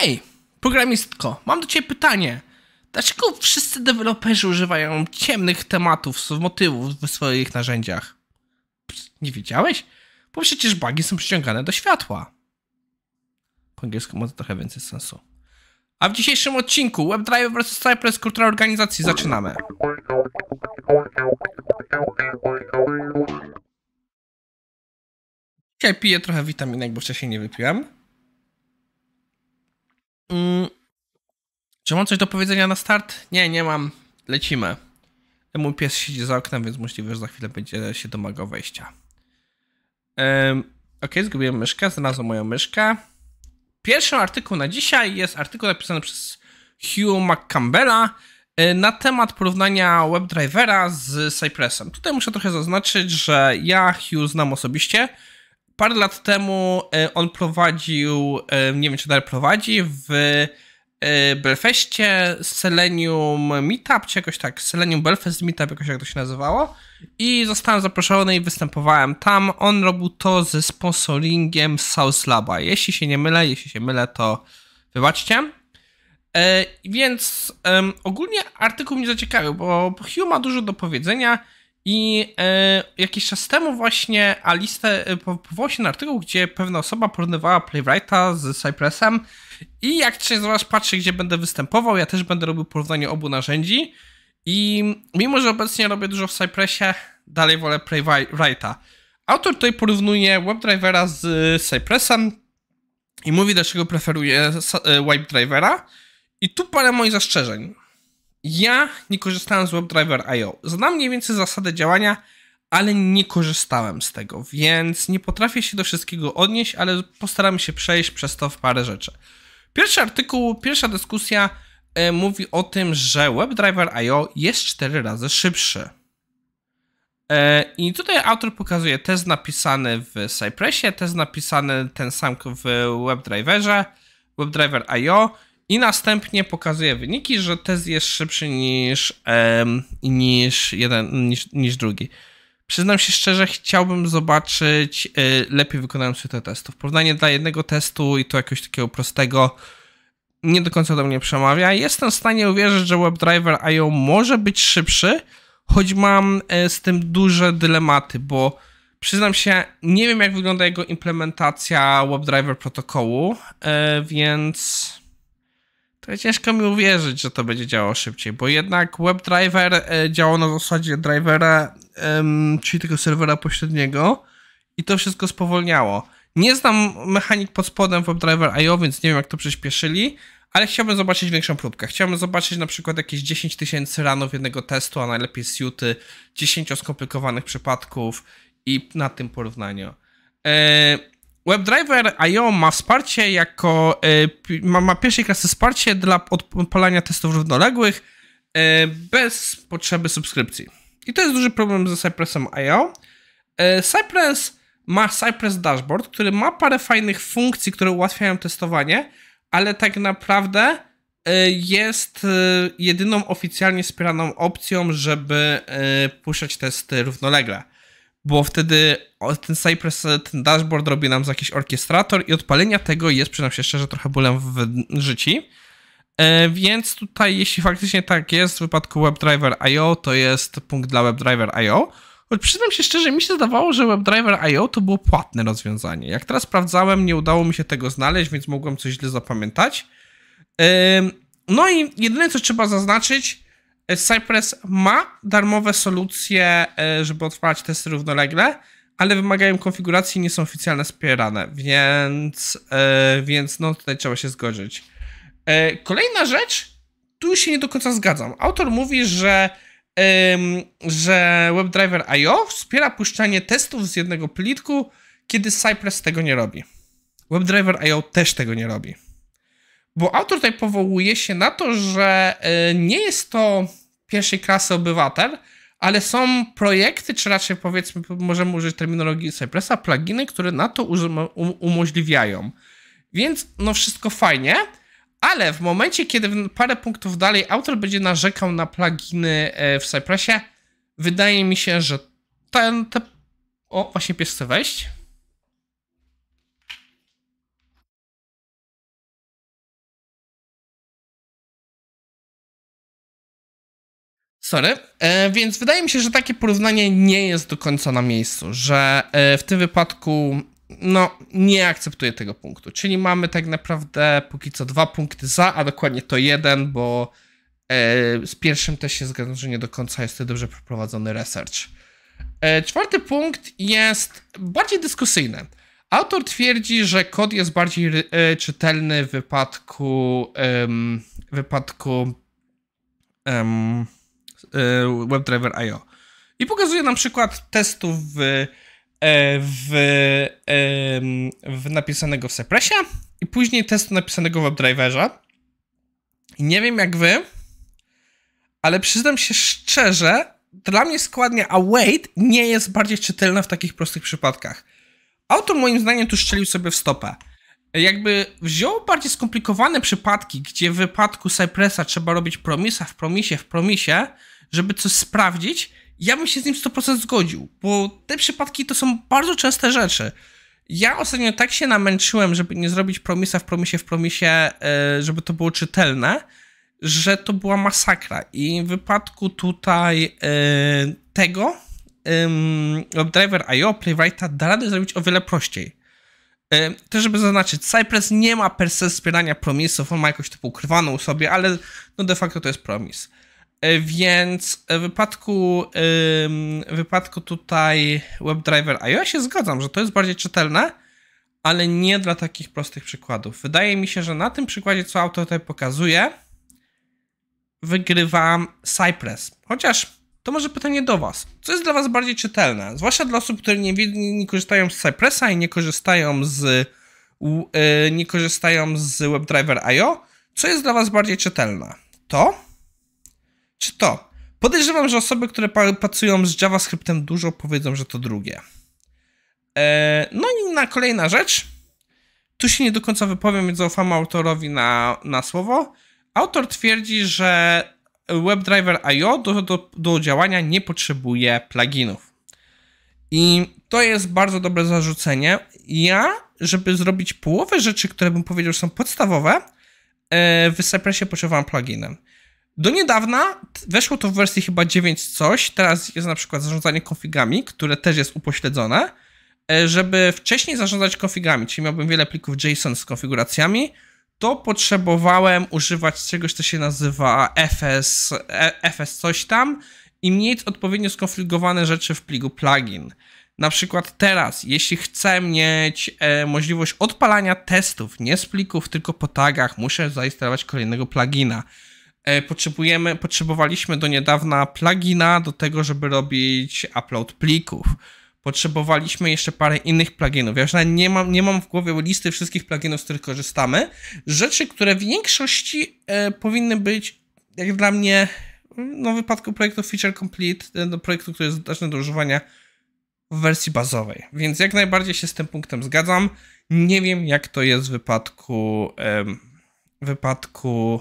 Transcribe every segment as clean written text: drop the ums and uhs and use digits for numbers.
Hej, programistko, mam do ciebie pytanie. Dlaczego wszyscy deweloperzy używają ciemnych tematów, motywów w swoich narzędziach? Nie wiedziałeś? Bo przecież bugi są przyciągane do światła. Po angielsku ma to trochę więcej sensu. A w dzisiejszym odcinku WebDriver vs Cypress, kultura organizacji. Zaczynamy. Dzisiaj piję trochę witaminek, bo wcześniej nie wypiłem. Czy mam coś do powiedzenia na start? Nie mam. Lecimy. Mój pies siedzi za oknem, więc możliwe, że za chwilę będzie się domagał wejścia. Ok, zgubiłem myszkę, znalazłem moją myszkę. Pierwszy artykuł na dzisiaj jest artykuł napisany przez Hugh McCampbella na temat porównania WebDrivera z Cypressem. Tutaj muszę trochę zaznaczyć, że ja Hugh znam osobiście. Parę lat temu on prowadził, nie wiem czy dalej prowadzi, w Belfastie Selenium Meetup, czy jakoś tak, Selenium Belfast Meetup, jakoś jak to się nazywało. I zostałem zaproszony i występowałem tam. On robił to ze sponsoringiem South Laba. Jeśli się mylę, to wybaczcie. Więc ogólnie artykuł mnie zaciekawił, bo Hugh ma dużo do powiedzenia i jakiś czas temu właśnie powołał się na artykuł, gdzie pewna osoba porównywała Playwrighta z Cypressem i jak część z was patrzy, gdzie będę występował, ja też będę robił porównanie obu narzędzi i mimo, że obecnie robię dużo w Cypressie, dalej wolę Playwrighta. Autor tutaj porównuje WebDrivera z Cypressem i mówi, dlaczego preferuje WebDrivera. I tu parę moich zastrzeżeń. Ja nie korzystałem z WebDriver.io. Znam mniej więcej zasadę działania, ale nie korzystałem z tego, więc nie potrafię się do wszystkiego odnieść, ale postaramy się przejść przez to w parę rzeczy. Pierwszy artykuł, pierwsza dyskusja mówi o tym, że WebDriver.io jest 4 razy szybszy. I tutaj autor pokazuje test napisany w Cypressie, test napisany ten sam w WebDriverze, WebDriver.io i następnie pokazuje wyniki, że test jest szybszy niż drugi. Przyznam się szczerze, chciałbym zobaczyć lepiej wykonanych tych testów. Porównanie dla jednego testu i to jakiegoś takiego prostego nie do końca do mnie przemawia. Jestem w stanie uwierzyć, że WebDriver.io może być szybszy, choć mam z tym duże dylematy, bo przyznam się, nie wiem jak wygląda jego implementacja WebDriver protokołu, więc to ciężko mi uwierzyć, że to będzie działało szybciej, bo jednak WebDriver działał na zasadzie drivera, czyli tego serwera pośredniego i to wszystko spowolniało. Nie znam mechanik pod spodem WebDriver.io, więc nie wiem jak to przyspieszyli, ale chciałbym zobaczyć większą próbkę. Chciałbym zobaczyć na przykład jakieś 10 000 runów jednego testu, a najlepiej suity, 10 skomplikowanych przypadków i na tym porównaniu. WebDriver.io ma wsparcie ma pierwszej klasy wsparcie dla odpalania testów równoległych bez potrzeby subskrypcji. I to jest duży problem ze Cypressem.io. Cypress ma Cypress Dashboard, który ma parę fajnych funkcji, które ułatwiają testowanie, ale tak naprawdę jest jedyną oficjalnie wspieraną opcją, żeby puszczać testy równolegle. Bo wtedy ten Cypress, ten dashboard robi nam za jakiś orkiestrator i odpalenia tego jest, przyznam się szczerze, trochę bólem w życiu. Więc tutaj, jeśli faktycznie tak jest, w wypadku WebDriver.io, to jest punkt dla WebDriver.io. Choć przyznam się szczerze, mi się zdawało, że WebDriver.io to było płatne rozwiązanie. Jak teraz sprawdzałem, nie udało mi się tego znaleźć, więc mogłem coś źle zapamiętać. No i jedyne, co trzeba zaznaczyć, Cypress ma darmowe solucje, żeby odpalać testy równolegle, ale wymagają konfiguracji i nie są oficjalnie wspierane, więc no tutaj trzeba się zgodzić. Kolejna rzecz, tu się nie do końca zgadzam. Autor mówi, że WebDriver.io wspiera puszczanie testów z jednego plitku, kiedy Cypress tego nie robi. WebDriver.io też tego nie robi. Bo autor tutaj powołuje się na to, że nie jest to pierwszej klasy obywatel, ale są projekty, czy raczej powiedzmy, możemy użyć terminologii Cypressa, pluginy, które na to umożliwiają. Więc no wszystko fajnie, ale w momencie, kiedy parę punktów dalej autor będzie narzekał na pluginy w Cypressie, wydaje mi się, że O, właśnie pies chce wejść. Sorry. Więc wydaje mi się, że takie porównanie nie jest do końca na miejscu, że w tym wypadku no nie akceptuję tego punktu. Czyli mamy tak naprawdę póki co 2 punkty za, a dokładnie to 1, bo z pierwszym też się zgadzam, że nie do końca jest to dobrze przeprowadzony research. 4. punkt jest bardziej dyskusyjny. Autor twierdzi, że kod jest bardziej czytelny w wypadku WebDriver.io. I pokazuje nam przykład testów napisanego w Cypressie i później testu napisanego w WebDriverze. I nie wiem jak wy, ale przyznam się szczerze, dla mnie składnia await nie jest bardziej czytelna w takich prostych przypadkach. Autor moim zdaniem tu strzelił sobie w stopę. Jakby wziął bardziej skomplikowane przypadki, gdzie w wypadku Cypressa trzeba robić promisa w promisie, żeby coś sprawdzić, ja bym się z nim 100% zgodził, bo te przypadki to są bardzo częste rzeczy. Ja ostatnio tak się namęczyłem, żeby nie zrobić promisa w promisie, żeby to było czytelne, że to była masakra. I w wypadku tutaj tego WebDriver.io Playwrighta da radę zrobić o wiele prościej. Też żeby zaznaczyć, Cypress nie ma per se wspierania promisów, on ma jakoś typu ukrywaną sobie, ale no de facto to jest promis. Więc w wypadku tutaj WebDriver.io się zgadzam, że to jest bardziej czytelne, ale nie dla takich prostych przykładów. Wydaje mi się, że na tym przykładzie, co autor tutaj pokazuje, wygrywa Cypress. Chociaż to może pytanie do was. Co jest dla was bardziej czytelne? Zwłaszcza dla osób, które nie korzystają z Cypressa i nie korzystają z WebDriver.io. Co jest dla was bardziej czytelne? To? Czy to? Podejrzewam, że osoby, które pracują z JavaScriptem dużo, powiedzą, że to drugie. No i kolejna rzecz. Tu się nie do końca wypowiem, więc zaufam autorowi na słowo. Autor twierdzi, że WebDriver.io do działania nie potrzebuje pluginów. I to jest bardzo dobre zarzucenie. Ja, żeby zrobić połowę rzeczy, które bym powiedział, że są podstawowe, w Cypressie potrzebowałem pluginem. Do niedawna weszło to w wersji chyba 9 coś, teraz jest na przykład zarządzanie konfigami, które też jest upośledzone. Żeby wcześniej zarządzać konfigami, czyli miałbym wiele plików JSON z konfiguracjami, to potrzebowałem używać czegoś, co się nazywa FS coś tam i mieć odpowiednio skonfigurowane rzeczy w pliku plugin. Na przykład teraz, jeśli chcę mieć możliwość odpalania testów, nie z plików, tylko po tagach, muszę zainstalować kolejnego plugina. Potrzebowaliśmy do niedawna plugina do tego, żeby robić upload plików. Potrzebowaliśmy jeszcze parę innych pluginów. Ja już nie mam w głowie listy wszystkich pluginów, z których korzystamy. Rzeczy, które w większości powinny być, jak dla mnie, no w wypadku projektu Feature Complete, do projektu, który jest ważny do używania w wersji bazowej. Więc jak najbardziej się z tym punktem zgadzam. Nie wiem, jak to jest w wypadku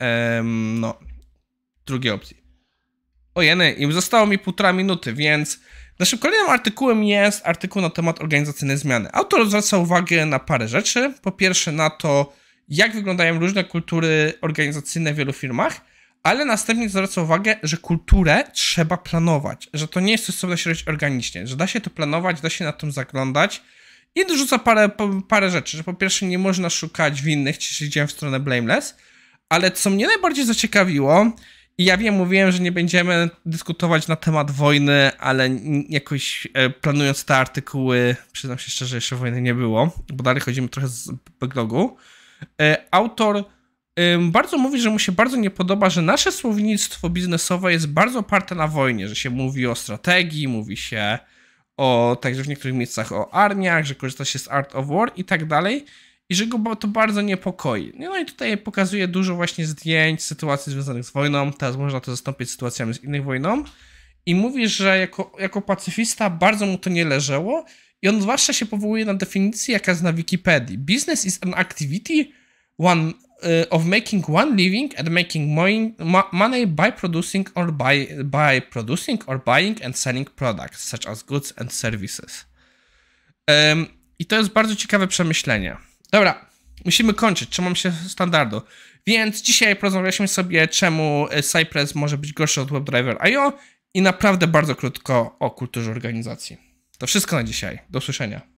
drugiej opcji. Ojeny, i zostało mi 1,5 minuty, więc naszym kolejnym artykułem jest artykuł na temat organizacyjnej zmiany. Autor zwraca uwagę na parę rzeczy. Po pierwsze na to, jak wyglądają różne kultury organizacyjne w wielu firmach, ale następnie zwraca uwagę, że kulturę trzeba planować, że to nie jest coś, co da się robić organicznie, że da się to planować, da się na tym zaglądać i dorzuca parę rzeczy, że po pierwsze nie można szukać winnych, czyli idziemy w stronę blameless, ale co mnie najbardziej zaciekawiło, i ja wiem, mówiłem, że nie będziemy dyskutować na temat wojny, ale jakoś planując te artykuły, przyznam się szczerze, jeszcze wojny nie było, bo dalej chodzimy trochę z backlogu. Autor bardzo mówi, że mu się bardzo nie podoba, że nasze słownictwo biznesowe jest bardzo oparte na wojnie, że się mówi o strategii, mówi się także w niektórych miejscach o armiach, że korzysta się z Art of War i tak dalej. I że go to bardzo niepokoi. No i tutaj pokazuje dużo właśnie zdjęć, sytuacji związanych z wojną. Teraz można to zastąpić sytuacjami z innych wojną. I mówi, że jako pacyfista bardzo mu to nie leżało. I on zwłaszcza się powołuje na definicję, jaka jest na Wikipedii. Business is an activity of making one living and making money by producing or buying and selling products, such as goods and services. I to jest bardzo ciekawe przemyślenie. Dobra, musimy kończyć, trzymam się standardu. Więc dzisiaj porozmawialiśmy sobie, czemu Cypress może być gorszy od WebDriver.io i naprawdę bardzo krótko o kulturze organizacji. To wszystko na dzisiaj. Do usłyszenia.